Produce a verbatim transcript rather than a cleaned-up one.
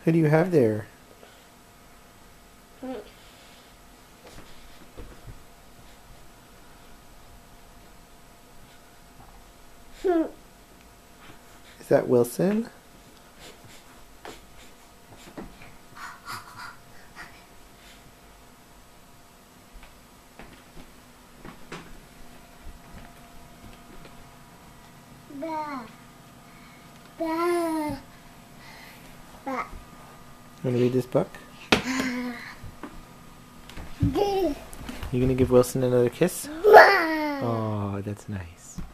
Who do you have there? Is that Wilson? Ba. Ba. Ba. Want to read this book? Ba. You gonna give Wilson another kiss? Ba. Oh, that's nice.